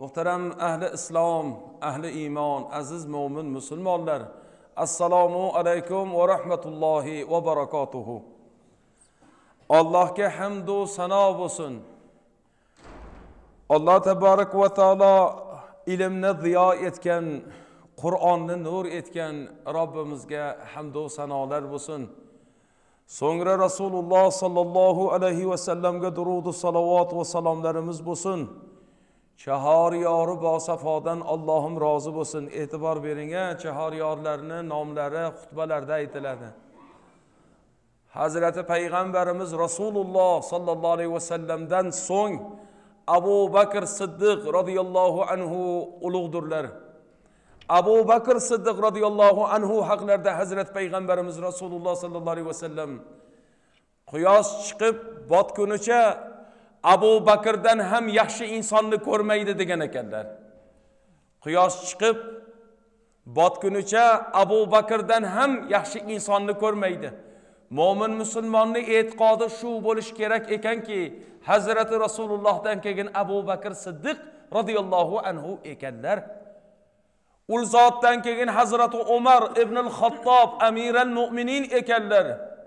Muhtaram ahli islom, ahli iymon, aziz mo'min musulmonlar, assalomu alaykum va rahmatullohi va barakotuhu. Allohga hamd va sano bo'lsin. Alloh tabarak va taolo ilmni ziyo etgan, Qur'onni nur etgan Robbimizga hamd va sanolar bo'lsin. So'ngra Rasululloh sallallohu alayhi va sallamga durud va salovat va salomlarimiz bo'lsin. Chahoriyori bosafodan Allohim rozi bo'lsin. E'tibor bering, chahoriyorlarning nomlari xutbalarda aytiladi. Hazrati Payg'ambarimiz Rasululloh sallallohu alayhi va sallamdan so'ng Abu Bakr Siddiq radhiyallohu anhu ulug'dirlar. Abu Bakr Siddiq radhiyallohu anhu haqlarida Hazrat Payg'ambarimiz Rasululloh sallallohu alayhi va sallam quyosh chiqib botgunicha Abu Bakrdan ham yaxshi insonni ko'rmaydi degan ekanlar. Quyosh chiqib botgunicha Abu Bakrdan ham yaxshi insonni ko'rmaydi. Mo'min musulmonning e'tiqodi shu bo'lish kerak ekanki, Hazrati Rasulullohdan keyin Abu Bakr Siddiq radhiyallohu anhu ekanlar. Ul zotdan keyin Hazrati Umar ibn al-Xattob amiral mu'minin ekanlar.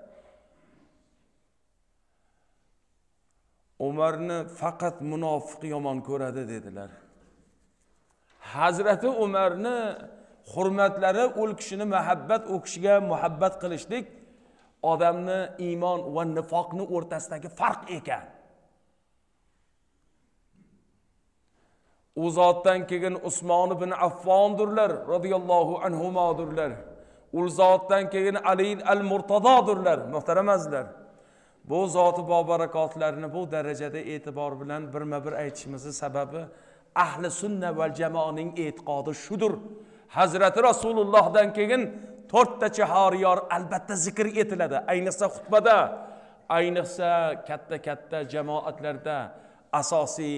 Umarni faqat munofiq yomon ko'radi dedilar. Hazrati Umarni hurmatlari ul kishini u kishiga muhabbat qilishlik odamni iymon va nifoqni o'rtasidagi farq ekan. U zotdan keyin Usmon ibn Affondirlar radhiyallohu anhumadurlar. U zotdan keyin Ali al-Murtadodirlar, muhtaram azizlar. Bu zoti bobarakotlarni bu darajada e'tibor bilan birma-bir aytishimizning sababi ahli sunna val jamoaning e'tiqodi shudur. Hazrati Rasulullohdan keyin 4 ta chahoriyor albatta zikr etiladi. Ayniqsa xutbada, ayniqsa katta jamoatlarda, asosiy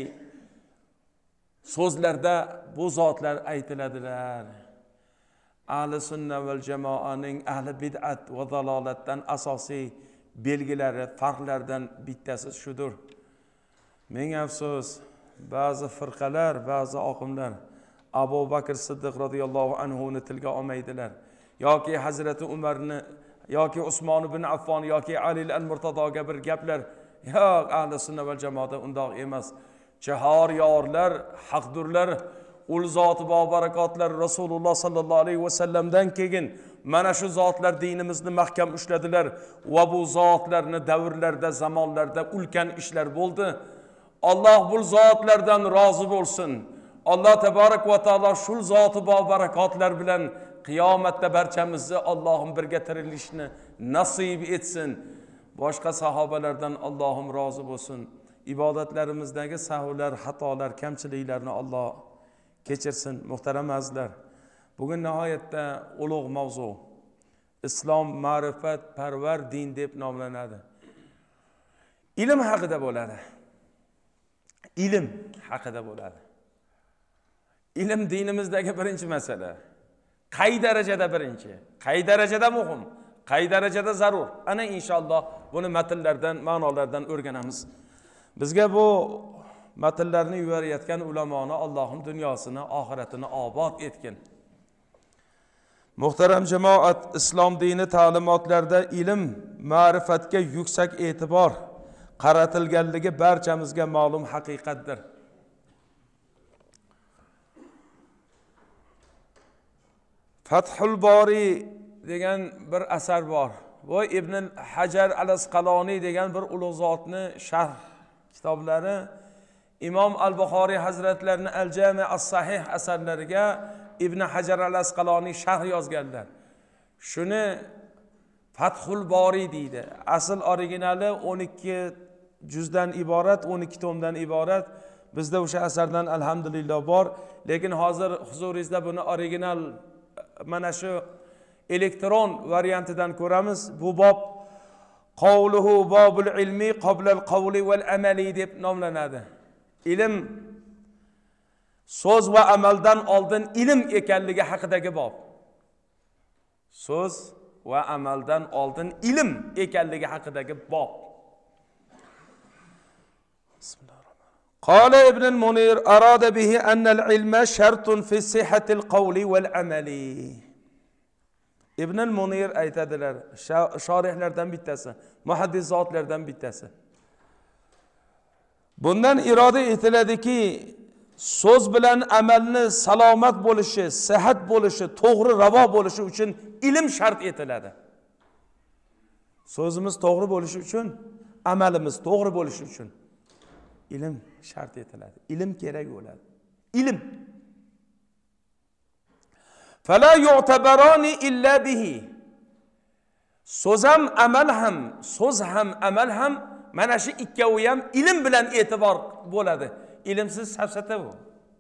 so'zlarda bu zotlar aytiladilar. Ahli sunna val jamoaning ahli bid'at va dalolatdan asosiy belgilari, farqlardan bittasi shudur. Ming afsus, ba'zi firqalar, ba'zi oqimlar Abu Bakr Siddiq radhiyallohu anhu ni tilga olmaydilar. Yoki Hazrati Umarni, yoki Usmon ibn Affon, yoki Ali al-Murtadoga bir gaplar. Yo'q, ahli sunna va jamoada undoq emas. Chahoriyorlar haqdurlar, ul zoti bobarakotlar Rasululloh sallallohu alayhi va sallamdan keyin mana shu zotlar dinimizni mahkam ushladilar va bu zotlarni davrlarda, zamonlarda ulkan ishlar bo'ldi. Alloh bu zotlardan rozi bo'lsin. Alloh tabarak va taolo shu zoti bobarakotlar bilan qiyomatda barchamizni Allohim birga tirilishni nasib etsin. Boshqa sahobalardan Allohim rozi bo'lsin. Ibodatlarimizdagi sahvlar, xatolar, kamchiliklarni Alloh kechirsin. Muhtaram azizlar, bugun nihoyatda ulug' mavzu. Islom ma'rifat parvar din deb nomlanadi. Ilm haqida bo'ladi. Ilm haqida bo'ladi. Ilm dinimizdagi birinchi masala. Qay darajada birinchi, qay darajada muhim, qay darajada zarur. Ana inshaalloh buni matnlardan, ma'nolardan o'rganamiz. Bizga bu matnlarni yuborayotgan ulamoni Allohim dunyosini, oxiratini obod etsin. Muhtaram jamoat, islom dini ta'limotlarida ilm, ma'rifatga yuksak e'tibor qaratilganligi barchamizga ma'lum haqiqatdir. Fathul Bori degan bir asar bor. Bu Ibn Hajar al-Asqaloni degan bir ulug' zotni sharh kitoblari Imom al-Buxoriy hazratlarining al-Jami' as-Sahih asarlariga Ibn Hajar al-Asqaloni sharh yozganlar. Shuni Fathul Bori deydi. Asl originali 12 juzdan iborat, 12 tomdan iborat. Bizda o'sha asardan alhamdulillah bor, lekin hozir huzuringizda buni original mana shu elektron variantidan ko'ramiz. Bu bob qavluhu babul ilmi qabla al-qawli wal amali deb nomlanadi. Ilm so'z va amaldan oldin ilm ekanligi haqidagi bob. So'z va amaldan oldin ilm ekanligi haqidagi bob. قال ابن المنير أراد به أن العلم شرط في صحة القول والعمل. ibn al-Munir aytadilar, shorihlardan bittasi, muhaddis zotlardan bittasi. Bundan iroda etiladiki, so'z bilan amalni salomat bo'lishi, sihat bo'lishi, to'g'ri ravo bo'lishi uchun ilm shart etiladi. So'zimiz to'g'ri bo'lishi uchun, amalimiz to'g'ri bo'lishi uchun ilm shart etiladi. Ilm kerak bo'ladi. Ilm. Fala yu'tabarani illa bihi. So'z ham, amal ham, so'z ham, amal ham mana shu ikkovi ham ilm bilan e'tibor bo'ladi. Ilmsiz safsata bu.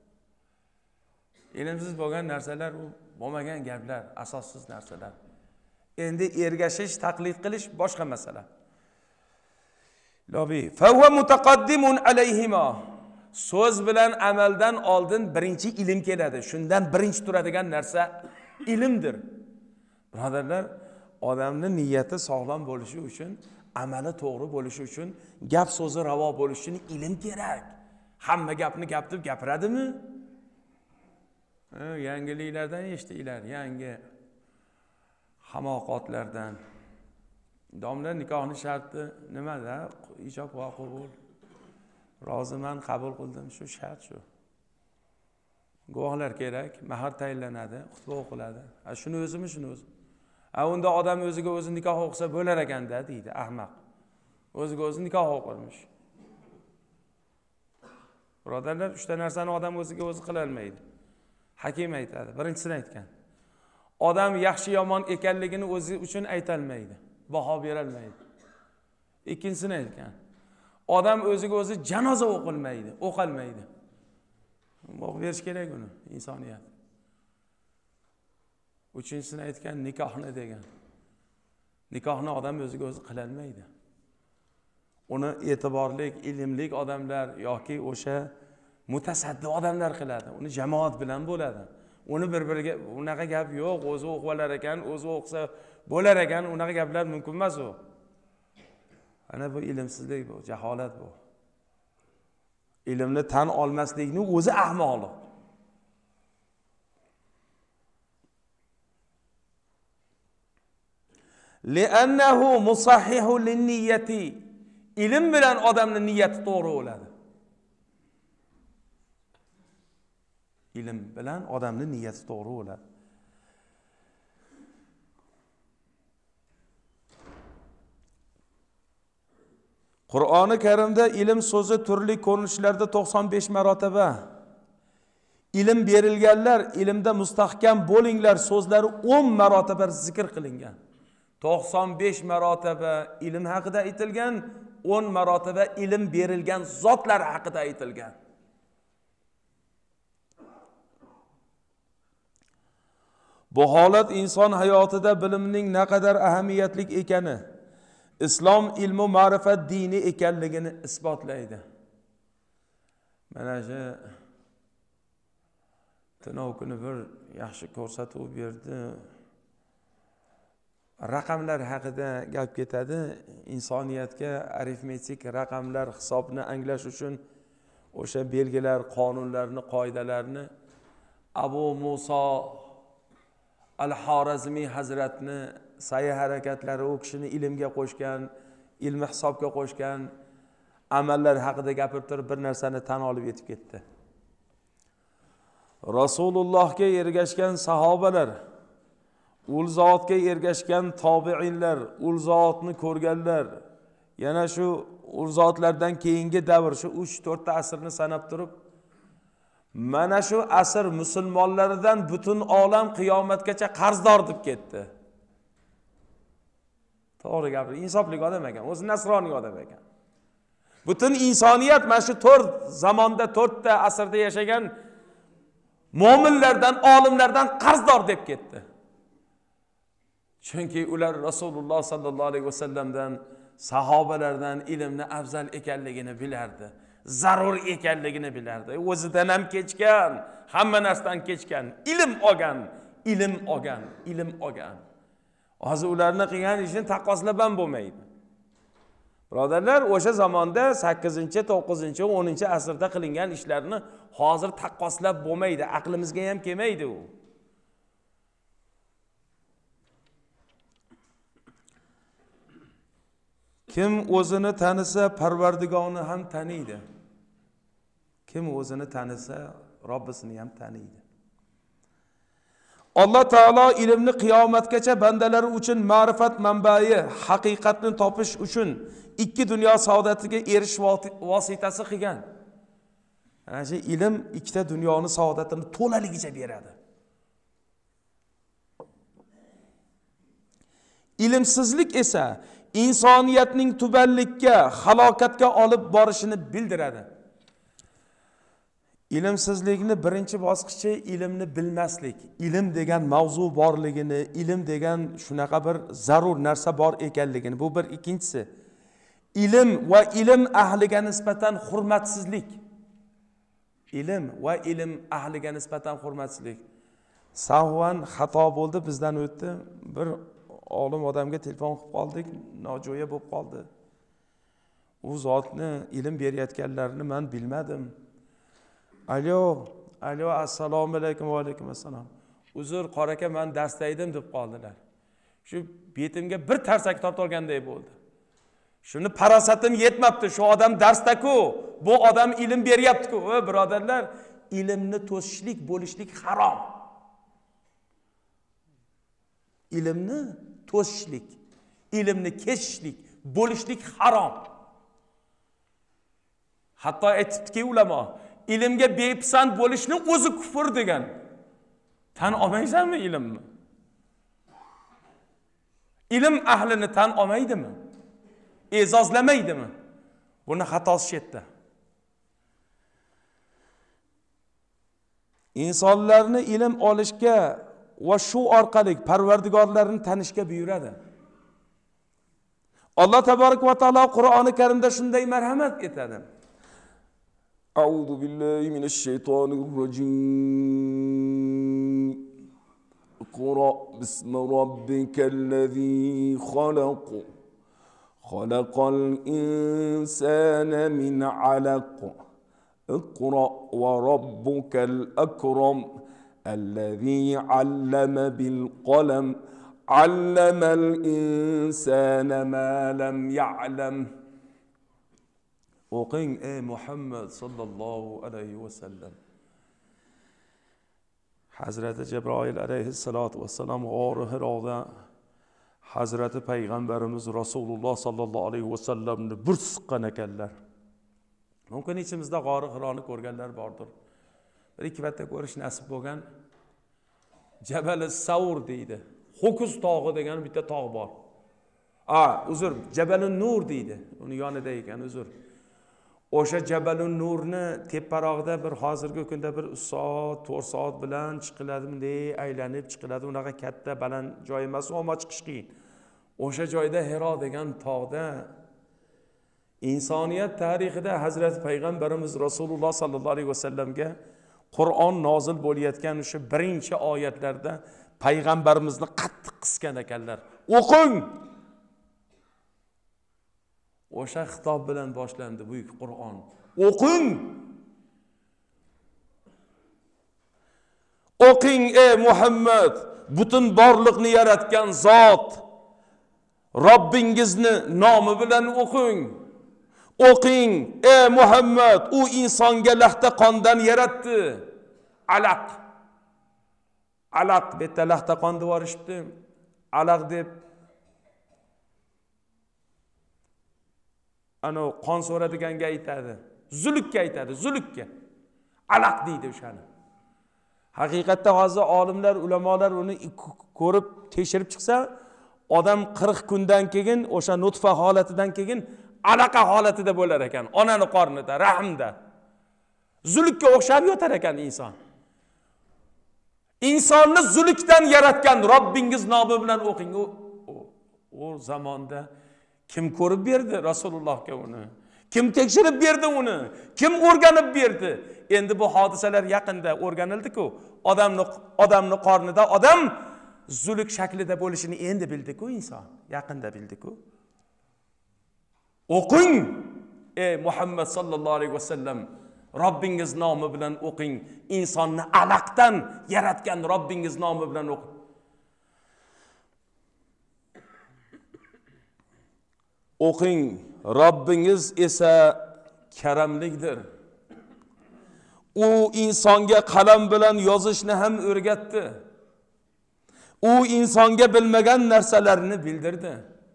Ilmsiz bo'lgan narsalar u bo'lmagan gaplar, asossiz narsalar. Endi ergashish, taqlid qilish boshqa masala. Lobi, fa huwa mutaqaddimun alayhima. So'z bilan amaldan oldin birinchi ilm keladi. Shundan birinchi turadigan narsa ilmdir. Birodarlar, odamning niyati sog'lom bo'lishi uchun, amali to'g'ri bo'lishi uchun, gap so'zi ravo bo'lishi uchun ilm kerak. Hamma gapni gap deb gapiradimi? Yangiliklardan eshitinglar, yangi hamoqatlardan. Domla nikohni sharti nimada? Ijob va qabul. Roziman, qabul qildim, shu shart shu. Guvohlar kerak, mahar tayinlanadi, xutba o'qiladi. Shuni o'zimi, shuni o'zim. Unda odam o'ziga o'zi nikoh o'qisa bo'lar ekanda deydi, ahmoq. O'ziga o'zi nikoh o'qirmish. Birodarlar, 3 ta narsani odam o'ziga o'zi qila olmaydi. Hakim aytadi, birinchisini aytgan. Odam yaxshi yomon ekanligini o'zi uchun ayta olmaydi, baho bera olmaydi. Ikkinchisini aytgan. Odam o'ziga o'zi janoza o'qilmaydi, o'qilmaydi. O'qib berish kerak uni, insoniyat. Uchinchisini aytgan, nikohni degan. Nikohni odam o'ziga o'zi qila olmaydi. Uni e'tiborli, ilmli odamlar yoki o'sha mutasaddi odamlar qiladi. Uni jamoat bilan bo'ladi. Uni bir-biriga unaqa gap yo'q, o'zi o'qib olar ekan, o'zi o'qsa bo'lar ekan, unaqa gaplar mumkin emas u. Ana bu ilmsizlik bu, jaholat bu. Ilmni tan olmaslikning o'zi ahmoqlik. Li'annahu musahhihu lin-niyyati. Ilm bilan odamning niyati to'g'ri bo'ladi. Ilm bilan odamning niyati to'g'ri bo'ladi. Qur'oni Karimda ilm so'zi turli ko'rinishlarda 95 marotaba. Ilm berilganlar, ilmda mustahkam bo'linglar so'zlari 10 marotaba zikr qilingan. 95 marotaba ilm haqida aytilgan, 10 marotaba ilm berilgan zotlar haqida aytilgan. Bu holat inson hayotida bilimning naqadar ahamiyatli ekani, islom ilmu ma'rifat dini ekanligini isbotlaydi. Mana shu tunov kuni bir yaxshi ko'rsatuv berdi. Raqamlar haqida gap ketadi. Insoniyatga arifmetik raqamlar hisobni anglash uchun o'sha belgilar, qonunlarni, qoidalarni Abu Muso Al-Xorazmiy hazratni sa'y harakatlari u kishini ilmga qo'shgan, ilmi hisobga qo'shgan amallar haqida gapirib turib bir narsani tan olib yetib ketdi. Rasulullohga ergashgan sahobalar, ul zotga ergashgan tobiinlar, ul zotni ko'rganlar, yana shu ul zotlardan keyingi davr, shu 3-4 ta asrni sanab turib, mana shu asr musulmonlaridan butun olam qiyomatgacha qarzdor deb ketdi. To'g'ri gapir, insofli odam ekan, o'zi nasroniy odam ekan. Butun insoniyat mana shu 4 zamonda 4 ta asrda yashagan mo'minlardan, olimlardan qarzdor deb ketdi. Chunki ular Rasululloh sallallohu alayhi vasallamdan, sahobalardan ilmni afzal ekanligini bilardi. Zarur ekanligini bilardi. O'zidan ham kechgan, hamma narsadan kechgan, ilm olgan, ilm olgan, ilm olgan. Hozir ularni qilgan ishini taqqoslab ham bo'lmaydi. Birodarlar, o'sha zamonda 8-chi, 9-chi, 10-chi asrda qilingan ishlarni hozir taqqoslab bo'lmaydi, aqlimizga ham kelmaydi u. Kim o'zini tanisa, Parvardigorni ham taniydi. Kim o'zini tanisa, Robbisini ham taniydi. Alloh taolo ilmni qiyomatgacha bandalari uchun ma'rifat manbai, haqiqatni topish uchun ikki dunyo saodatiga erishish vositasi qilgan. Ana shu ilm ikkita dunyoni saodatini to'laligicha beradi. Ilmsizlik esa insoniyatning tubanlikka, halokatga olib borishini bildiradi. Ilmsizlikni birinchi bosqichi ilmni bilmaslik. Ilm degan mavzu borligini, ilm degan shunaqa bir zarur narsa bor ekanligini, bu bir. Ikkinchisi, ilm va ilm ahliga nisbatan hurmatsizlik. Ilm va ilm ahliga nisbatan hurmatsizlik. Sahvan xato bo'ldi, bizdan o'tdi. Bir olim odamga telefon qilib qoldik, nojo'ya bo'lib qoldi. U zotni ilm berayotganlarini men bilmadim. Alo, assalomu alaykum va alaykum assalom. Uzr, qor aka, men darsda edim deb qoldilar. Shu betimga bir tarsak tortib olganday bo'ldi. Shuni parasatim yetmabdi, shu odam darsda-ku, bu odam ilm beryapti-ku. Birodarlar, ilmni to'sishlik, bo'lishlik harom. Ilmni to'sishlik, ilmni kesishlik, bo'lishlik harom. Hatto aytibdiki ulamo, ilmga bepisand bo'lishni o'zi kufr degan. Tan olmaysanmi ilmni? Ilm ahlini tan olmaydimi? E'zozlamaydimi? Buni xatosi yerda. Insonlarni ilm olishga va shu orqali Parvardigorlarini tanishga buyuradi. Alloh taborak va taolo Qur'oni Karimda shunday marhamat etadi. A'udhu billahi minash shaytonir rojim. Iqra bismi robbikallazi xalaq. Xalaqal insana min 'alaq. Iqra va robbukal akram. الذي علم بالقلم علم الإنسان ما لم يعلم. O'qing ey Muhammad sallallohu alayhi va sallam. Hazrati Jibroil alayhissalatu vassalam g'or Hiroda Hazrati Payg'ambarimiz Rasululloh sallallohu alayhi va sallamni bir siqqan ekanlar. Mumkin ichimizda g'or Hironi ko'rganlar bordir. Bir ikki marta ko'rish nasib bo'lgan. Jabal Savr deydi. Ho'kiz tog'i degan bitta tog' bor. Uzr, Jabal Nur deydi. Uni yonida ekan, uzr. O'sha Jabal Nurni teparog'ida bir hozirgi kunda bir 3 soat, 4 soat bilan chiqiladi, bunday aylanib chiqiladi. Unaqa katta baland joy emas, ammo chiqish qiyin. O'sha joyda Hiro degan tog'da insoniyat tarixida Hazrati Payg'ambarimiz Rasululloh sallallohu alayhi vasallamga Qur'on nozil bo'layotgan o'sha birinchi oyatlarda payg'ambarimizni qattiq qisgan ekanlar. O'qing! O'sha xitob bilan boshlandi buyuk Qur'on. O'qing! O'qing ey Muhammad, butun borliqni yaratgan zot Robbingizni nomi bilan o'qing. O'qing ey Muhammad, u insonga lahta qondan yaratdi. Alaq. Alaq bitta lahta qon devorishdi. Alaq deb ana qon so'radiganga aytadi. Zulukka aytadi, zulukka. Alaq deydi o'shani. Haqiqatda hozir olimlar, ulamolar uni ko'rib tekshirib chiqsa, odam 40 kundan keyin o'sha nutfa holatidan keyin alaqa holatida bo'lar ekan, onani qornida, rahmda. Zulukka o'xshab yotar ekan inson. Insonni zulukdan yaratgan Robbingiz nomi bilan o'qing. O zamonda kim ko'rib berdi Rasulullohga uni? Kim tekshirib berdi uni? Kim o'rganib berdi? Endi bu hodisalar yaqinda o'rganildi-ku. Odamni qornida odam zuluk shaklida bo'lishini endi bildi-ku inson. Yaqinda bildi-ku. O'qing, ey Muhammad sallallohu alayhi vasallam. Robbingiz nomi bilan o'qing. Insonni alaqdan yaratgan Robbingiz nomi bilan o'qing. O'qing, Robbingiz esa karamlikdir. U insonga qalam bilan yozishni ham o'rgatdi. U insonga bilmagan narsalarni bildirdi.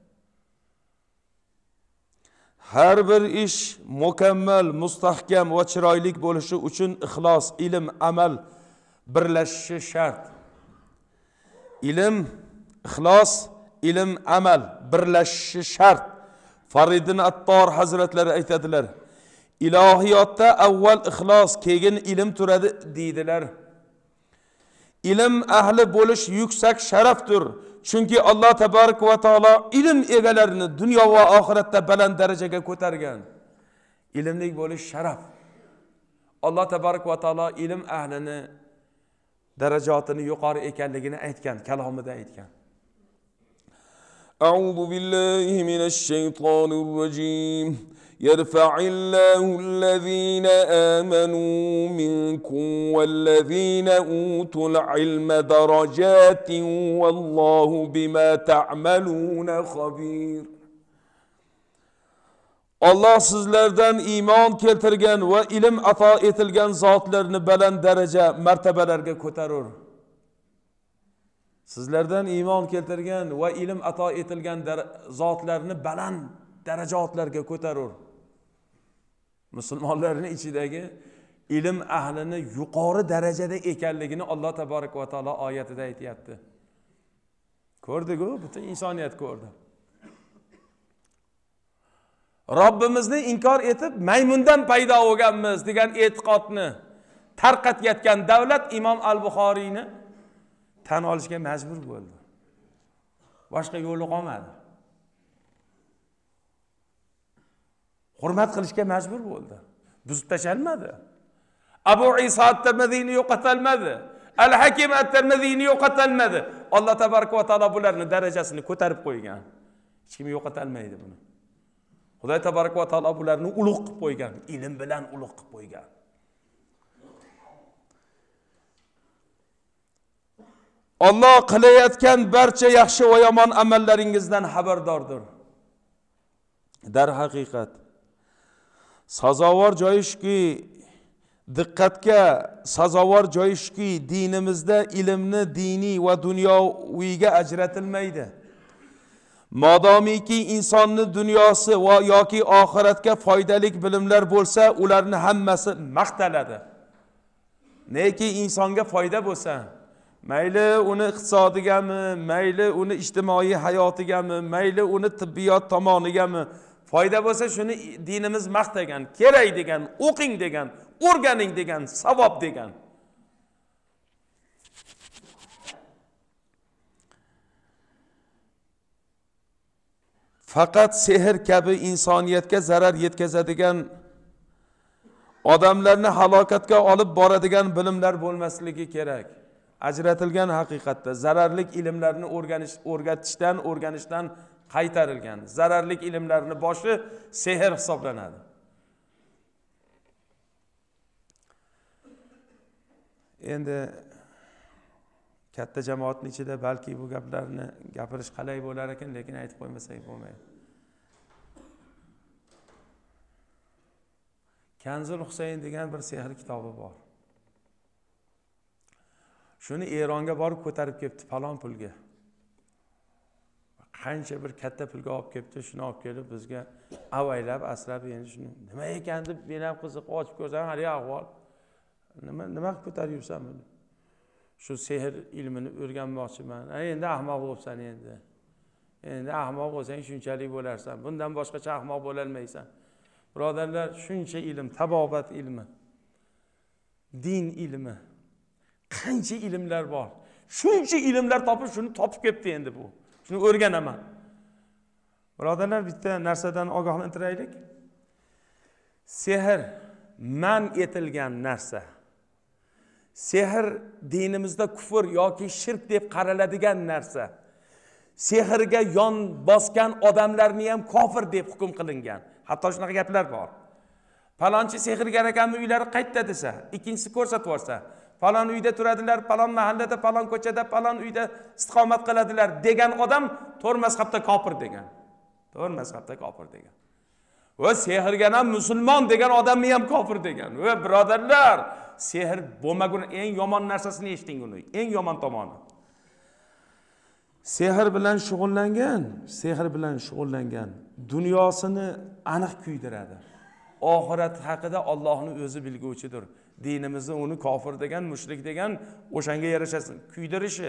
Har bir ish mukammal, mustahkam va chiroyli bo'lishi uchun ixlos, ilm, amal birlashishi shart. Ilm, ixlos, ilm, amal birlashishi shart. Faridin Attor hazratlari aytadilar: ilohiyotda avval ixlos, keyin ilm turadi deydilar. Ilm ahli bo'lish yuksak sharafdir. Chunki Alloh tabarak va taolo ilm egalarini dunyo va oxiratda baland darajaga ko'targan. Ilmli bo'lish sharaf. Alloh tabarak va taolo ilm ahlini darajatini yuqori ekanligini aytgan, kalomida aytgan. A'udhu billahi minash shaytonir rojim. يرفع الله الذين آمنوا منكم والذين أوتوا العلم درجات والله بما تعملون خبير. Allah sizlerden iman keltirgan ve ilim ata etilgan zotlarni baland daraja martabalarga ko'tarur. Sizlerden iman keltirgan ve ilim ata etilgan zotlarni baland darajatlarga ko'tarur. Musulmonlarning ichidagi ilm ahlini yuqori darajada ekanligini Alloh tabarak va taolo oyatida aytayapti. Ko'rdik-ku, butun insoniyat ko'rdi. Robbimizni inkor etib, maymundan paydo bo'lganmiz degan e'tiqodni tarqatayotgan davlat Imom al-Buxoriyni tan olishga majbur bo'ldi. Boshqa yo'li qolmadi. Hurmat qilishga majbur bo'ldi. Buzib tashalmadi. Abu Isa at-Tirmiziyni yo'qotalmadi. Al-Hakim at-Tirmiziyni yo'qotalmadi. Alloh tabaraka va taolo bularning darajasini ko'tarib qo'ygan. Hech kim yo'qotalmaydi buni. Xudo tabaraka va taolo bularni ulug' qilib qo'ygan, ilm bilan ulug' qilib qo'ygan. Alloh qilayotgan barcha yaxshi va yomon amallaringizdan xabardordir. Dar haqiqat sazovor joyi shuki, diqqatga sazovor joyi shuki, dinimizda ilmni diniy va dunyoviga ajratilmaydi. Modomiki insonni dunyosi va yoki oxiratga foydali bilimlar bo'lsa, ularni hammasi maqtaladi. Neki insonga foyda bo'lsa, mayli uni iqtisodiyami, mayli uni ijtimoiy hayotigami, mayli uni tibbiyot tomonigami foyda bo'lsa, shuni dinimiz maqtagan, kerak degan, o'qing degan, o'rganing degan, savob degan. Faqat sehr kabi insoniyatga zarar yetkazadigan, odamlarni halokatga olib boradigan bilimlar bo'lmasligi kerak. Ajratilgan haqiqatda zararli ilmlarni o'rganishdan qaytarilgan. Zararli ilmlarni boshi sehr hisoblanadi. Endi katta jamoatning ichida balki bu gaplarni gapirish qalay bo'lar ekan, lekin aytib qo'ymasak bo'lmaydi. Kanzul Husayn degan bir sehr kitobi bor. Shuni Eronga borib ko'tarib kelibdi falon pulga. Qancha bir katta pulga olib kelibdi, shuni olib kelib bizga avaylab, aslab, endi shuni nima ekan deb men ham qiziq ochib ko'rsam, hali ahvol. Nima qilib ko'tarib yursan buni? Shu sehr ilmini o'rganmoqchiman. Endi ahmoq bo'lsan endi. Endi ahmoq bo'lsang shunchalik bo'larsan. Bundan boshqacha ahmoq bo'la olmaysan. Birodarlar, shuncha ilm, tabobat ilmi, din ilmi, qancha ilmlar bor. Shuncha ilmlar topib, shuni topib kelibdi endi bu. Shuni o'rganaman. Birodarlar, bitta narsadan ogohlantiraylik. Sehr man etilgan narsa. Sehr dinimizda kufr yoki shirk deb qaraladigan narsa. sehrga yon bosgan odamlarni ham kofir deb hukm qilingan. Hatto shunaqa gaplar bor. Falonchi sehrgar ekanmi uylari qaytda desa, ikkinchisi ko'rsatib yuborsa, falon uyda turadilar, falon mahallada, falon ko'chada, falon uyda istiqomat qiladilar degan odam to'g'ri mazhabda kofir degan. To'g'ri mazhabda kofir degan. Va sehrgar ham musulmon degan odamni ham kofir degan. Va birodarlar, sehr bo'lmagun eng yomon narsasini eshiting uni. Eng yomon tomoni. Sehr bilan shug'ullangan dunyosini aniq kuydiradi. Oxirat haqida Allohning o'zi bilguvchidir. Dinimizni uni kofir degan, mushrik degan o'shanga yarashasin kuydirishi.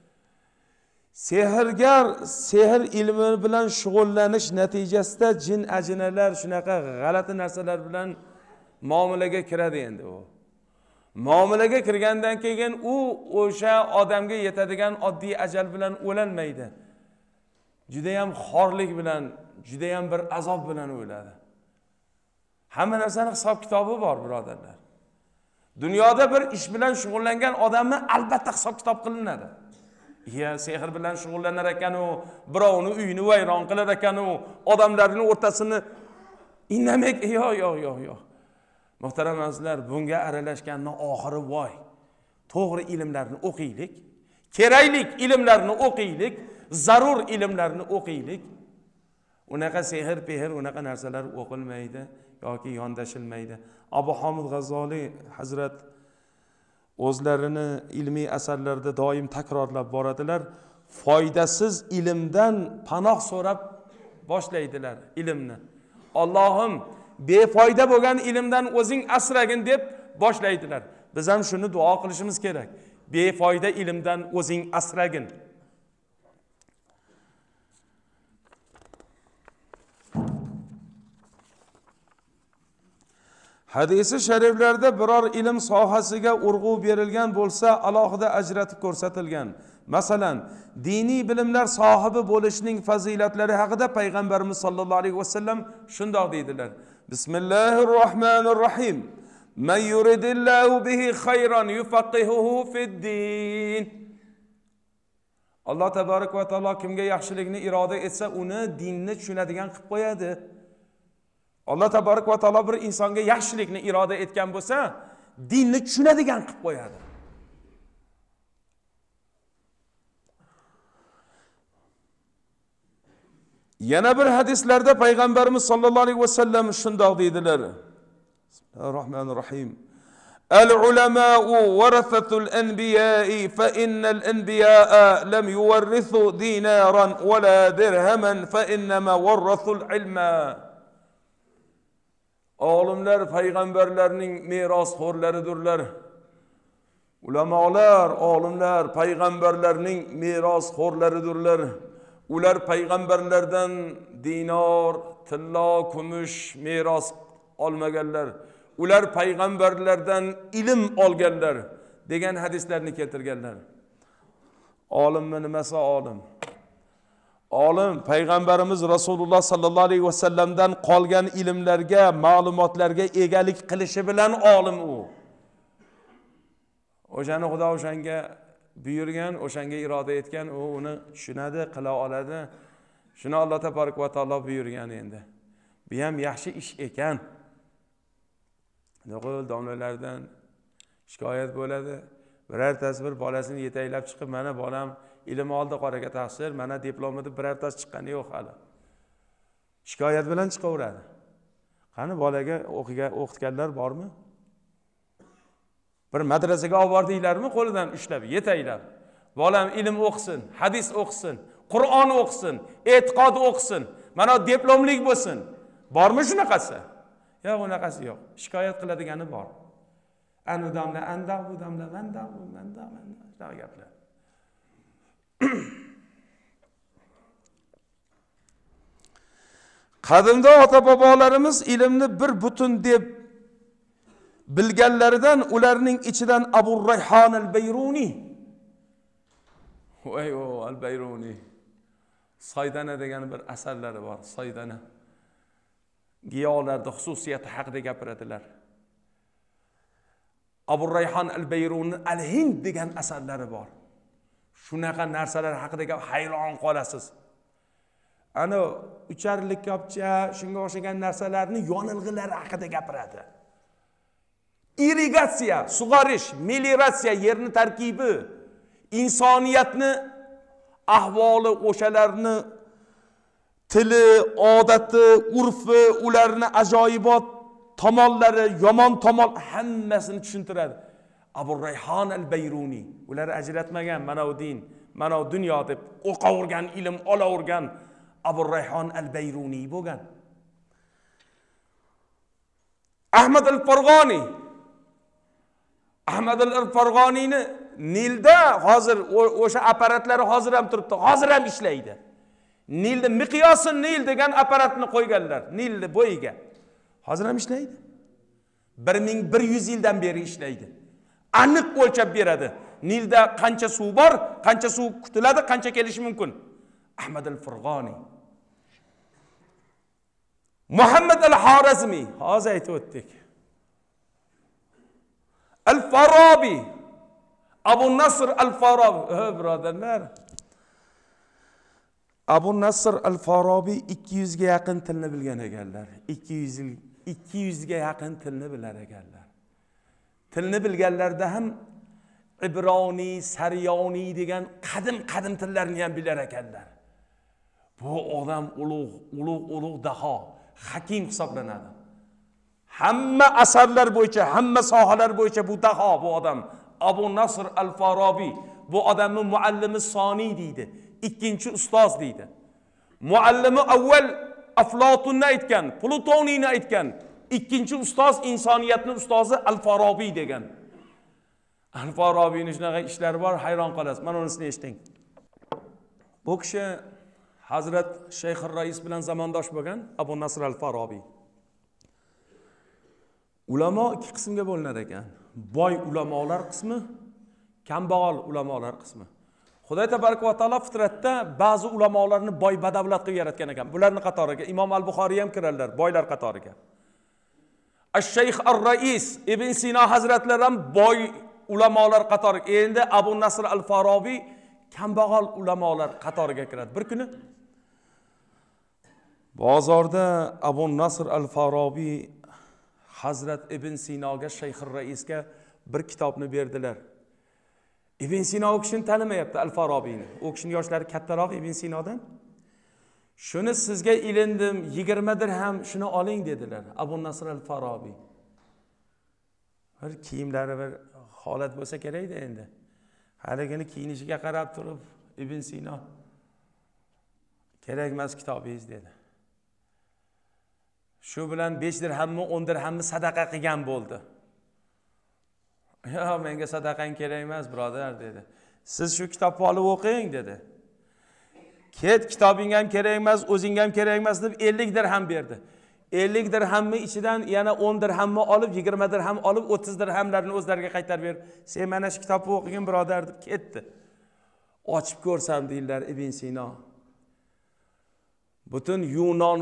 Sehrgar sehr ilmi bilan shug'ullanish natijasida jin ajinalar shunaqa g'alati narsalar bilan muomalaga kiradi endi u. Muomalaga kirgandan keyin u o'sha odamga yetadigan oddiy ajal bilan o'lolmaydi. Juda ham xorlik bilan, juda ham bir azob bilan o'ladi. Hamma narsaning hisob kitobi bor, birodarlar. Dunyoda bir ish bilan shug'ullangan odamni albatta hisob kitob qilinadi. Sehr bilan shug'ullanar ekan u, birovni uyini vayron qilar ekan u, odamlarning o'rtasini innamak, yo'q. Muhtaram azizlar, bunga aralashganning oxiri voy. To'g'ri ilmlarni o'qiylik, keraklik ilmlarni o'qiylik, zarur ilmlarni o'qiylik. Unaqa sehr, unaqa narsalar o'qilmaydi yoki yondashilmaydi. Abu Hamid G'azzoliy Hazrat o'zlarini ilmiy asarlarida doim takrorlab boradilar. Foydasiz ilmdan panoh so'rab boshlaydilar ilmni. Allohim befoyda bo'lgan ilmdan o'zing asragin deb boshlaydilar. Biz ham shuni duo qilishimiz kerak. Befoyda ilmdan o'zing asragin. Hadisi shariflarda biror ilm sohasiga urg'u berilgan bo'lsa, alohida ajratib ko'rsatilgan. Masalan, diniy bilimlar sohibi bo'lishning fazilatlari haqida payg'ambarimiz sollallohu alayhi vasallam shundoq deydilar. Bismillahirrohmanirrohim. Man yuridillahu bihi khayran yufaqihuhu fid-din. Alloh taborak va taolo kimga yaxshilikni iroda etsa, uni dinni tushunadigan qilib qo'yadi. Alloh taborak va taolo bir insonga yaxshilikni iroda etgan bo'lsa, dinni tushunadigan qilib qo'yadi. Yana bir hadislarda payg'ambarimiz sollallohu alayhi vasallam shundoq deydilar. Bismillahirrohmanirrohim. Al-ulama'u warathatul anbiya'i fa innal anbiya'a lam yuwarrithu dinaran wala dirhaman fa innama warathul ilma. Olimlar payg'ambarlarning merosxo'rlaridirlar. Ulamolar, olimlar payg'ambarlarning merosxo'rlaridirlar. Ular payg'ambarlardan dinor, tillo, kumush meros olmaganlar. Ular payg'ambarlardan ilm olganlar degan hadislarni keltirganlar. Olimmi nimasi olim? Olim payg'ambarimiz Rasululloh sallallohu alayhi vasallamdan qolgan ilmlarga, ma'lumotlarga egalik qilishi bilan olim u. O'shani Xudo o'shanga buyurgan, o'shanga iroda etgan, u uni tushunadi, qila oladi. Shuni Alloh taborak va taolo buyurgan endi. Bu ham yaxshi ish ekan. O'g'il domlalardan shikoyat bo'ladi. Birortasi bir bolasini yetaklab chiqib, mana bolam ilm oldi, qoraga tahsil, mana diplomida birortasi chiqqani yo'q hali. Shikoyat bilan chiqaveradi. Qani bolaga o'qitganlar bormi? Bir madrasaga olib bordinglarmi qo'lidan ushlab, yetaklab? Bolam ilm o'qisin, hadis o'qisin, Qur'on o'qisin, e'tiqod o'qisin, mana diplomlik bo'lsin. Bormi shunaqasi? Yo'q, unaqasi yo'q. Shikoyat qiladigani bor. Anu damla andoq, bu damla mandoq, bu mandoq, shunaqa gaplar. Qadimda ota-bobolarimiz ilmni bir butun deb bilganlaridan ularning ichidan Abu Rayhon al-Bayruni. Voy al-Bayruni. Saydana degan bir asarlari bor, Saydana. Giyohlarda xususiyati haqida gapiradilar. Abu Rayhon al-Bayruni al-Hind degan asarlari bor. Shunaqa narsalar haqida hayron qolasiz. Ana ucharlik kopcha, shunga o'xshagan narsalarni yonilg'ilari haqida gapiradi. Irrigatsiya, sug'orish, melioratsiya, yerni tarkibi, insoniyatni ahvoli, o'shalarni tili, odati, urfi, ularni ajoyibot tomonlari, yomon tomon hammasini tushuntiradi. Abu Rayhon al-Bayruni, ular ajratmagan mana u din, mana u dunyo deb o'qavergan, ilm olavergan Abu Rayhon al-Bayruni bo'lgan. Ahmad al-Farg'oniy, Ahmad al-Farg'oniyni Nilda hozir o'sha aparatlari hozir ham turibdi, hozir ham ishlaydi. Nilda miqyosi Nil degan aparatni qo'yganlar, Nilni bo'yiga. Hozir ham ishlaydi. 1100 yildan beri ishlaydi. Aniq o'lchab beradi. Nilda qancha suv bor, qancha suv kutiladi, qancha kelishi mumkin. Ahmad al-Farg'oniy. Muhammad al-Xorazmiy, hozir aytib o'tdik. Al-Farabi, Abu Nasr al-Farabi, birodarlar. Abu Nasr al-Farabi 200 ga yaqin tilni bilgan ekanlar. 200 ga yaqin tilni bilar ekanlar. Tilni bilganlarda ham Ibroniy, Saryoniy degan qadim tillarni ham bilar ekanlar. Bu odam ulug' daho, hakim hisoblanadi. Hamma asarlar bo'yicha, hamma sohalar bo'yicha bu daho bu odam. Abu Nasr al-Farabi bu odamni muallimi soniy deydi. Ikkinchi ustoz deydi. Muallimi avval Aflotunni aytgan, Plutoniyni aytgan. Ikkinchi ustoz insoniyatni ustozi al-Farabi degan. Al-Farabiyning shunaqa ishlari bor, hayron qolasiz. Mana unisini eshiting. Bu kishi Hazrat Shayx ar-Rais bilan zamondosh bo'lgan Abu Nasr al-Farabi. Ulamo ikki qismga bo'linar ekan. Boy ulamolar qismi, kambag'al ulamolar qismi. Xudo tabaraka va taolo fitratda ba'zi ulamolarni boy badavlat qilib yaratgan ekan. Bularning qatoriga Imom al-Buxoriy ham kiradilar, boylar qatoriga. Ash-Shayx ar-Rais Ibn Sino hazratlari ham boy ulamolar qatoriga. Endi Abu Nasr al-Farabi kambag'al ulamolar qatoriga kiradi. Bir kuni bozorda Abu Nasr al-Farabi Hazrat Ibn Sinoga, Shayx ar-Raisga bir kitobni berdilar. Ibn Sino o kishini tanimayapti al-Farabiyni. O kishining yoshlari kattaroq Ibn Sinodan. Shuni sizga ilindim, 20 dirham shuni oling dedilar Abu Nasr al-Farabi. Bir kiyimlari bir holat bo'lsa kerakda endi. Haligini kiyinishiga qarab turib Ibn Sino kerak emas kitobingiz dedi. Shu bilan 5 dirhammi 10 dirhammi sadaqa qilgan bo'ldi. "Ya, menga sadaqang kerak emas, birodar" dedi. "Siz shu kitobni olib o'qing" dedi. "Ket, kitobing ham kerak emas, o'zing ham kerak emas" deb 50 dirham berdi. 50 dirhamni ichidan yana 10 dirhamni olib, 20 dirham olib, 30 dirhamlarni o'zlariga qaytarib berib, "Sen mana shu kitobni o'qigin, birodar" deb ketdi. Ochib ko'rsam deydilar Ibn Sino. Butun Yunon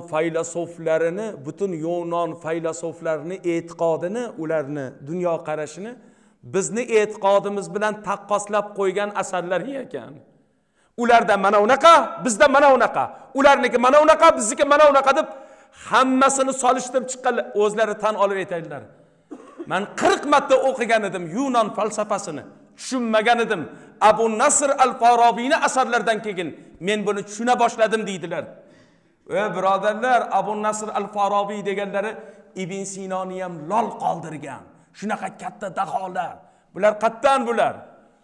faylosoflarini e'tiqodini, ularni dunyo qarashini bizni e'tiqodimiz bilan taqqoslab qo'ygan asarlar ekan. Ularda mana unaqa, bizda mana unaqa, ularniki mana unaqa, bizniki mana unaqa deb hammasini solishtirib chiqqanlar, o'zlari tan olib aytadilar. Men 40 marta o'qigan edim Yunon falsafasini, tushunmagan edim. Abu Nasr al-Farabiyning asarlaridan keyin men buni tushuna boshladim deydilar. Birodarlar, Abu Nasr al-Farabiy deganlari Ibn Sinoni ham lol qoldirgan. Shunaqa katta daholar. Bular qattan bular.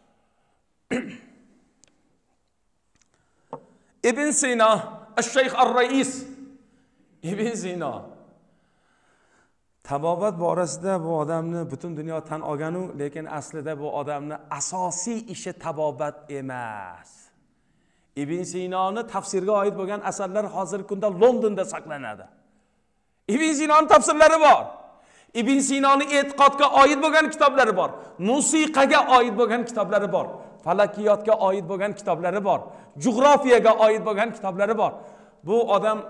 Ibn Sino, Ash-Shayx ar-Rais Ibn Sino tabobat borasida bu odamni butun dunyo tan olganu, lekin aslida bu odamni asosiy ishi tabobat emas. Ibn Sinoni tafsirga oid bo'lgan asarlar hozirgi kunda Londonda saqlanadi. Ibn Sinoni tafsirlari bor. Ibn Sinoni e'tiqodga oid bo'lgan kitoblari bor. Musiqaga oid bo'lgan kitoblari bor. Falakiyotga oid bo'lgan kitoblari bor. Jug'rofiyaga oid bo'lgan kitoblari bor. Bu odam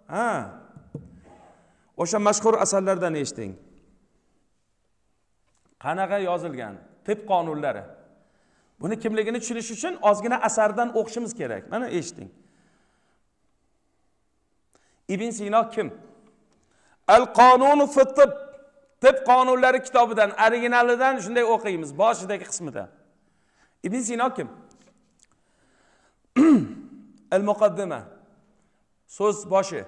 o'sha mashhur asarlardan eshiting. Qanaqa yozilgan? Tib qonunlari. Buni kimligini tushunish uchun ozgina asardan o'qishimiz kerak. Mana eshiting. Ibn Sino kim? Al-Qonun fi Tibb. Tibb qonunlari kitobidan, originalidan shunday o'qiymiz, boshidagi qismida. Ibn Sino kim? Al-Muqaddima. So'z boshi.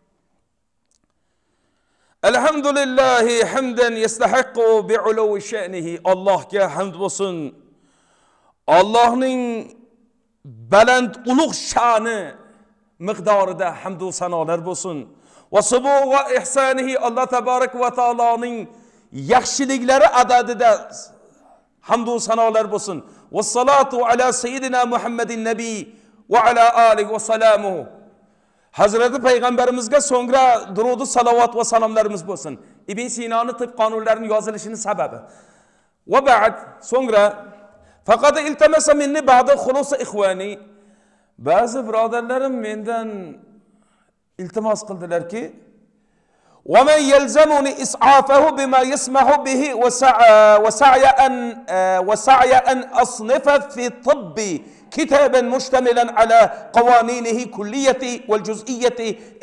Alhamdulillahi hamdan yastahiqqu bi'uluwi sha'nihi. Allohga hamd bo'lsin. Allohning baland ulug' sha'ni miqdorida hamd va sanolar bo'lsin. Va subug'a ihsanihi, Alloh tabarak va taoloning yaxshiliklari adadida hamd va sanolar bo'lsin. Va salatu ala sayyidina Muhammadin nabiy va ala alihi va salamuhu. Hazrati payg'ambarimizga so'ngra durud va salovat va salomlarimiz bo'lsin. Ibn Sinoning tibb qonunlarining yozilishining sababi. Va ba'd, so'ngra faqat iltamasa minni ba'da xulus ikhwani. Ba'zi birodarlarim mendan iltimos qildilarki, va man yalzamuni is'afahu bima yasmahu bihi wa sa'ya an asnifa fi tibbi كتابا مشتملا على قوانينه كلية والجزئية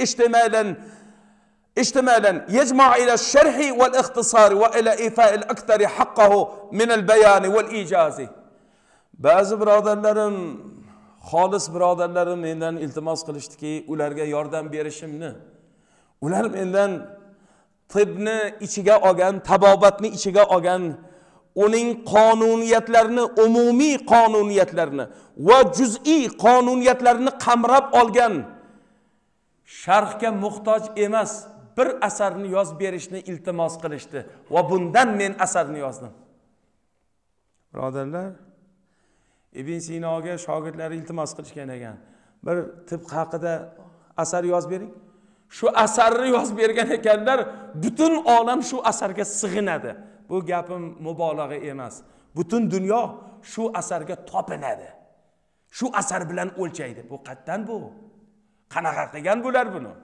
اشتمالا يجمع إلى الشرح والاختصار وإلى إيفاء الأكثر حقه من البيان والإيجاز. بعض برادرlarım, xolis birodarlarim mendan iltimos qilishdiki, ularga yordam berishimni. Ular mendan tibbni ichiga olgan, tabobatni ichiga olgan, uning qonuniyatlarini, umumiy qonuniyatlarini va juz'iy qonuniyatlarini qamrab olgan, sharhga muhtoj emas bir asarni yozib berishni iltimos qilishdi va bundan men asarni yozdim. Birodarlar, Ibn Sinoga shogirdlari iltimos qilishgan ekan. Bir tibb haqida asar yozib bering. Shu asarni yozib bergan ekanlar, butun olam shu asarga sig'inadi. Bu gapim mubolag'a emas. Butun dunyo shu asarga topinadi. Shu asar bilan o'lchaydi. Bu qatdan bu? Qanaqa qilgan bular buni?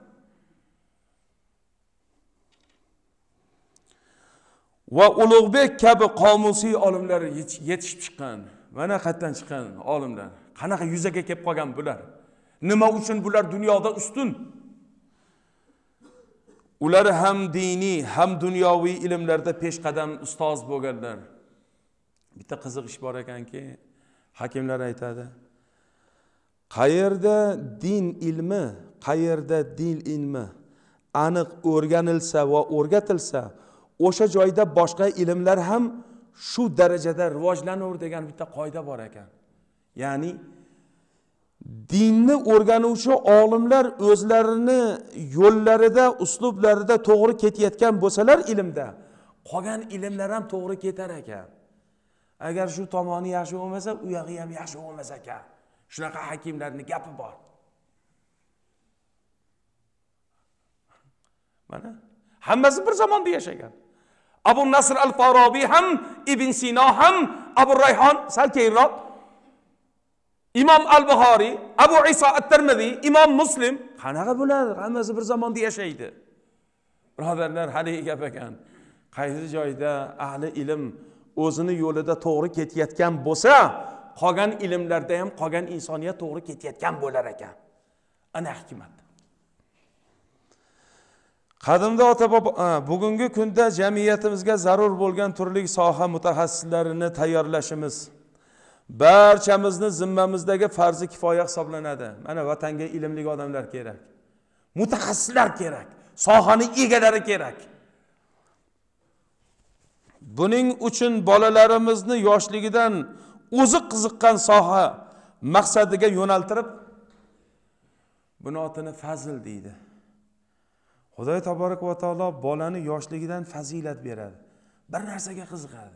Va Ulug'bek kabi qomusiy olimlar yetishib chiqqan. Mana qatdan chiqqan olimlar. Qanaqa yuzaga kelib qolgan bular? Nima uchun bular dunyoda ustun? Ular ham diniy, ham dunyoviy ilmlarda peshqadam ustoz bo'lganlar. Bitta qiziq ish bor ekanki, hakimlar aytadi. Qayerda din ilmi, qayerda dil ilmi aniq o'rganilsa va o'rgatilsa, o'sha joyda boshqa ilmlar ham shu darajada rivojlanur degan bitta qoida bor ekan. Ya'ni dinni o'rganuvchi olimlar o'zlarini yo'llarida, uslublarida to'g'ri ketayotgan bo'lsalar ilmda, qolgan ilmlar ham to'g'ri ketar ekan. Agar shu tomoni yaxshi bo'lmasa, u yog'i ham yaxshi bo'lmas ekan. Shunaqa hakimlarning gapi bor. Mana hammasi bir zamonda yashagan. Abu Nasr al-Farabiy ham, Ibn Sino ham, Abu Rayhon sal keyinroq, Imom al-Buxoriy, Abu Isa at-Tirmiziy, Imom Muslim, qanaqa bular hammasi bir zamonda yashaydi. Birodarlar, hali gap ekan. Qaysi joyda ahli ilm o'zini yo'lida to'g'ri ketayotgan bo'lsa, qolgan ilmlarda ham qolgan insoniyat to'g'ri ketayotgan bo'lar ekan. Ana hikmat. Qadimda bugungi kunda jamiyatimizga zarur bo'lgan turli soha mutaxassislarini tayyorlashimiz barchamizni zimmamizdagi farzi kifoya hisoblanadi. Mana vatanga ilmli odamlar kerak. Mutaxassislar kerak. Sohaning egalari kerak. Buning uchun bolalarimizni yoshligidan o'zi qiziqqan soha maqsadiga yo'naltirib, buni otini fazil deydi. Xudo taborak va taolo bolani yoshligidan fazilat beradi. Bir narsaga qiziqadi.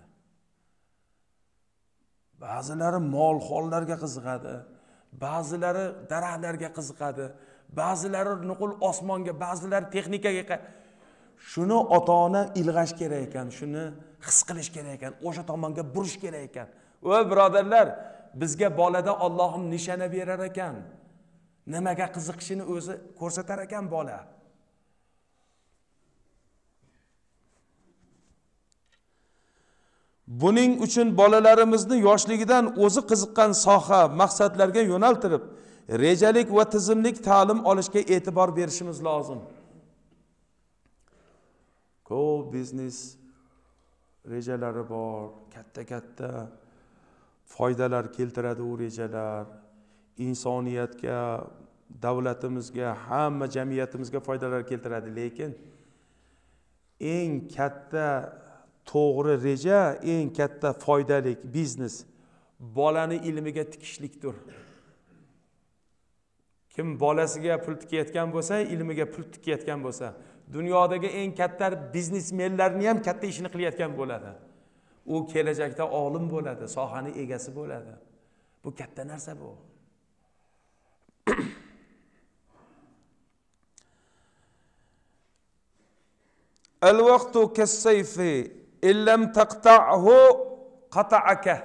Ba'zilari mol-hollarga qiziqadi, ba'zilari daraxtlarga qiziqadi, ba'zilari nuqul osmonga, ba'zilari texnikaga. Shuni ota-ona ilg'ash kerak ekan, shuni his qilish kerak ekan, o'sha tomonga burish kerak ekan. Va birodarlar, bizga bolada Allohim nishona berar ekan. Nimaga qiziqishini o'zi ko'rsatar ekan bola. Buning uchun bolalarimizni yoshligidan o'zi qiziqqan soha, maqsadlarga yo'naltirib, rejalik va tizimlik ta'lim olishga e'tibor berishimiz lozim. Ko'p biznes rejalari bor, katta foydalar keltiradi u rejalar. Insoniyatga, davlatimizga, hamma jamiyatimizga foydalar keltiradi, lekin eng katta to'g'ri reja, eng katta foydali biznes bolani ilmiga tikishlikdir. Kim bolasiga pul tikayotgan bo'lsa, ilmiga pul tikayotgan bo'lsa, dunyodagi eng katta biznesmenlarni ham katta ishini qilayotgan bo'ladi. U kelajakda olim bo'ladi, sohani egasi bo'ladi. Bu katta narsa bu. Al-vaqtu kas-sayfi illam taqta'hu qata'aka.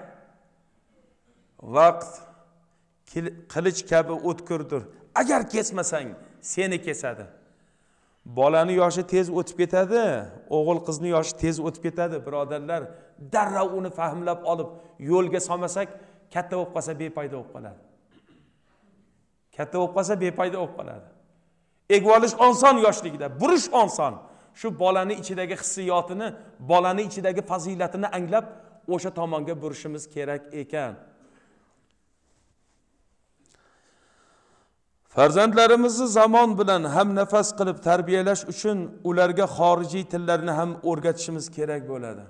Vaqt qilich kabi o'tkirdir. Agar kesmasang, seni kesadi. Bolani yoshi tez o'tib ketadi, o'g'il qizni yoshi tez o'tib ketadi, birodarlar. Darrov uni fahmlab olib, yo'lga solmasak, katta bo'lib qolsa befoyda bo'lib qoladi. Katta bo'lib qolsa befoyda bo'lib qoladi. Egib olish oson yoshligida, burish oson. Shu bolani ichidagi hissiyotini, bolani ichidagi fazilatini anglab, o'sha tomonga burishimiz kerak ekan. Farzandlarimizni zamon bilan ham nafas qilib tarbiyalash uchun ularga xorijiy tillarni ham o'rgatishimiz kerak bo'ladi.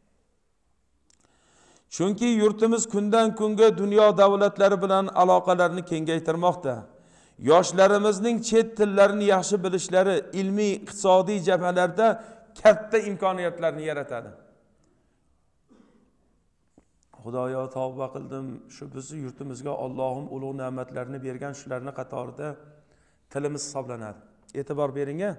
Chunki yurtimiz kundan kunga dunyo davlatlari bilan aloqalarni kengaytirmoqda. Yoshlarimizning chet tillarini yaxshi bilishlari ilmiy, iqtisodiy jabhalarda katta imkoniyatlarni yaratadi. Xudoyo tavba qildim, shu bizni yurtimizga Allohim ulug' ne'matlarini bergan shularning qatorida tilimiz hisoblanadi. E'tibor bering-a.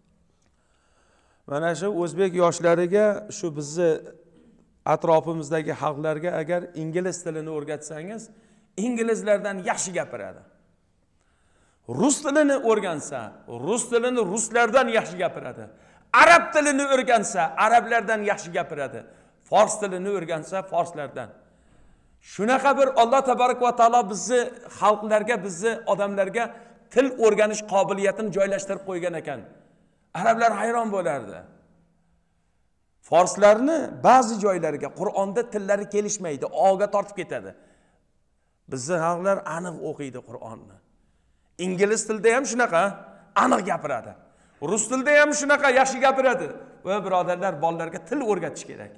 Mana shu o'zbek yoshlariga, shu bizni atrofimizdagi xalqlarga agar ingliz tilini o'rgatsangiz, inglizlardan yaxshi gapiradi. Rus tilini o'rgansa, rus tilini ruslardan yaxshi gapiradi. Arab tilini o'rgansa, arablardan yaxshi gapiradi. Fors tilini o'rgansa, forslardan. Shunaqa bir Alloh tabarak va taolo bizni xalqlarga, bizni odamlarga til o'rganish qobiliyatini joylashtirib qo'ygan ekan. Arablar hayron bo'lardi. Forslarni ba'zi joylariga Qur'onda tillari kelishmaydi, og'a tortib ketadi. Bizni xalqlar aniq o'qiydi Qur'onni. Ingliz tilida ham shunaqa aniq gapiradi. Rus tilida ham shunaqa yaxshi gapiradi. Va birodarlar, bolalarga til o'rgatish kerak.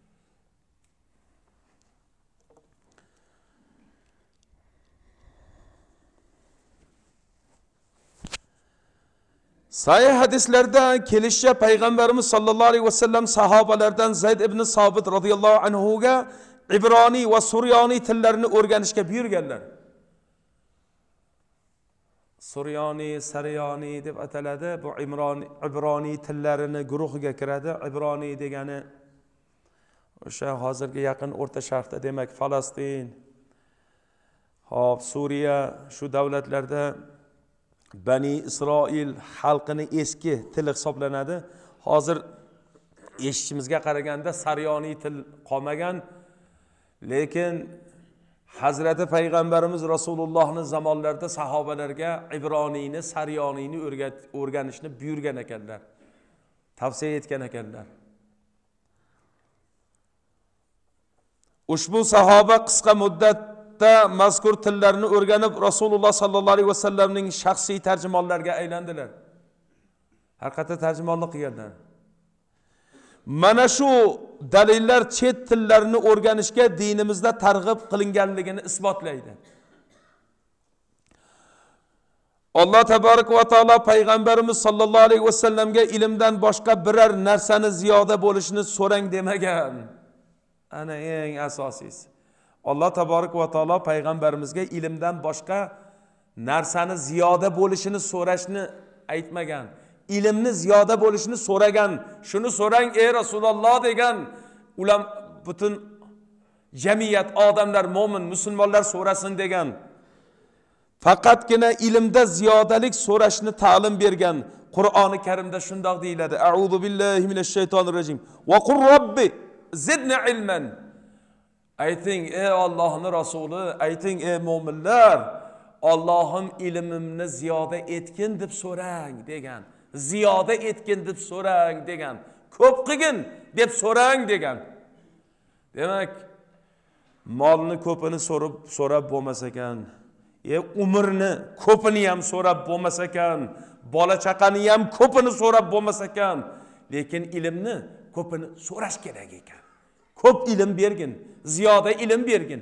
Sahih hadislarda kelishicha Payg'ambarimiz sallallohu alayhi vasallam sahobalardan Zayd ibn Sobit radhiyallohu anhu ga ibroniy va suryoniy tillarini o'rganishga buyurganlar. Suryoniy, sariyoniy deb ataladi. Bu ibroniy tillarining guruhiga kiradi. Ibroniy degani o'sha hozirgi yaqin O'rta Sharqda, demak Falastin, hop Suriya, shu davlatlarda Bani Isroil xalqini eski tili hisoblanadi. Hozir eshitishimizga qaraganda sariyoniy til qolmagan, lekin Hazrati Payg'ambarimiz Rasulullohning zamonlarida sahobalarga ibroniyni, sariyoniyni o'rganishni buyurgan ekanlar. Tavsiya etgan ekanlar. Ushbu sahoba qisqa muddatda mazkur tillarni o'rganib, Rasululloh sallallohu alayhi vasallamning shaxsiy tarjimonlariga aylandilar. Har qanday tarjimonlik qilganlar. Mana shu dalillar chet tillarini o'rganishga dinimizda targ'ib qilinganligini isbotlaydi. Alloh tabarak va taolo Payg'ambarimiz sallallohu alayhi vasallamga ilmdan boshqa biror narsani ziyoda bo'lishini so'rang demagan. Ana eng asosiysi. Alloh tabarak va taolo Payg'ambarimizga ilmdan boshqa narsani ziyoda bo'lishini so'rashni aytmagan. Ilmni ziyoda bo'lishini so'ragan. Shuni so'rang ey Rasululloh degan. Ular butun jamiyat, odamlar, mo'min, musulmonlar so'rasin degan. Faqatgina ilmda ziyodalik so'rashni ta'lim bergan. Qur'oni Karimda shundoq deyiladi. A'udhu billahi minash shaytonir rojim. Va qur robbi zidni ilman. Ayting ey Allohning rasuli, ayting ey mu'minlar, Allohim ilmimni ziyoda etgin deb so'rang degan. Ziyoda etgin deb so'rang degan. Ko'p qilgin deb so'rang degan. Demak, molni ko'pini so'rab bo'lmas ekan. Umrni ko'pini ham so'rab bo'lmas ekan. Bola chaqani ham ko'pini so'rab bo'lmas ekan. Lekin ilmni ko'pini so'rash kerak ekan. Ko'p ilm bergin, ziyoda ilm bergin.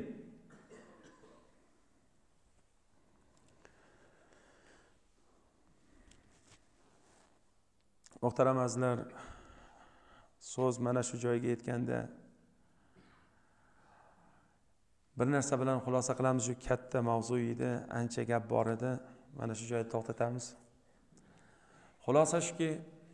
Muhtaram azizlar, so'z mana shu joyga yetganda bir narsa bilan xulosa qilamiz. Shu katta mavzu edi, ancha gap bor edi. Mana shu joyda to'xtatamiz. Xulosa shuki,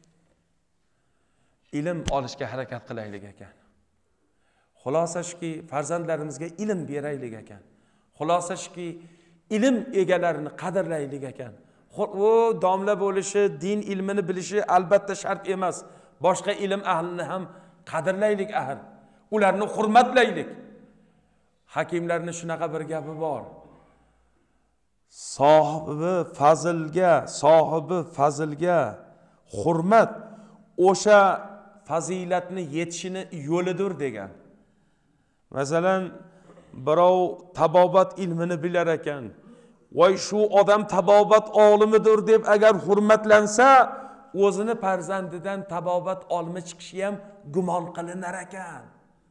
ilm olishga harakat qilaylik ekan. Xulosa shuki, farzandlarimizga ilm beraylik ekan. Xulosa shuki, ilm egalarini qadrlaylik ekan. U domla bo'lishi, din ilmini bilishi albatta shart emas. Boshqa ilm ahlini ham qadrlaylik axir. Ularni hurmatlaylik. Hakimlarning shunaqa bir gapi bor. Sohibi fazilga hurmat o'sha fazilatni yetishini yo'lidir degan. Masalan, birov tabobat ilmini bilar ekan. Voy shu odam tabobat olimidir deb agar hurmatlansa, o'zini farzandidan tabobat olimi chiqishi ham gumon qilinar ekan.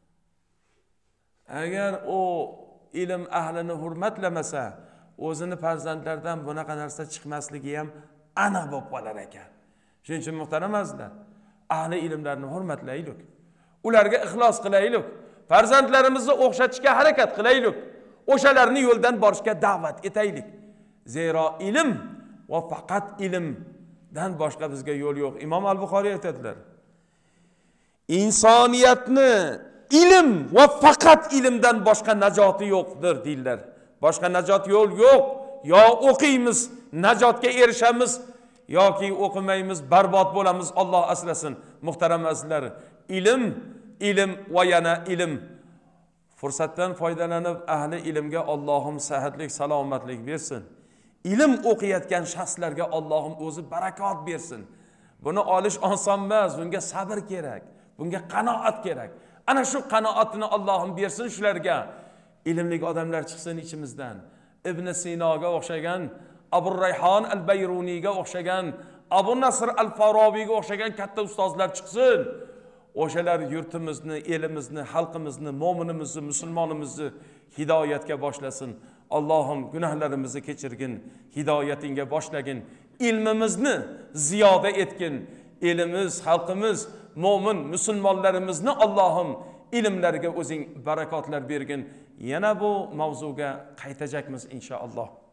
Agar u ilm ahlini hurmatlamasa, o'zini farzandlardan bunaqa narsa chiqmasligi ham aniq bo'lib qolar ekan. Shuning uchun muhtaram azizlar, ahli ilmlarni hurmatlaylik. Ularga ixlos qilaylik. Farzandlarimizni o'xshatishga harakat qilaylik. O'shalarni yo'ldan borishga da'vat etaylik. Zero ilm va faqat ilmdan boshqa bizga yo'l yo'q. Imom al-Buxoriy aytadilar. Insoniyatni ilm va faqat ilmdan boshqa najoti yo'qdir deydilar. Boshqa najot yo'l yo'q. Yo o'qiymiz, najotga erishamiz, yoki o'qimaymiz, barbod bo'lamiz. Alloh asrasin. Muhtaram azizlar, ilm va yana ilm. Fursatdan foydalanib ahli ilmga Allohim sahatlik, salomatlik bersin. Ilm o'qiyotgan shaxslarga Allohim o'zi barakot bersin. Buni olish oson emas, bunga sabr kerak, bunga qanoat kerak. Ana shu qanoatni Allohim bersin shularga. Ilmli odamlar chiqsin ichimizdan. Ibn Sinoga o'xshagan, Abu Rayhon al-Bayruniyga o'xshagan, Abu Nasr al-Farobiyga o'xshagan katta ustozlar chiqsin. O'shalar yurtimizni, elimizni, xalqimizni, mo'minimizni, musulmonimizni hidoyatga boshlasin. Allohim gunohlarimizni kechirgin, hidoyatingga boshlagin. Ilmimizni ziyoda etgin. Elimiz, xalqimiz, mo'min musulmonlarimizni Allohim ilmlariga o'zing barakotlar bergin. Yana bu mavzuga qaytajakmiz inshaalloh.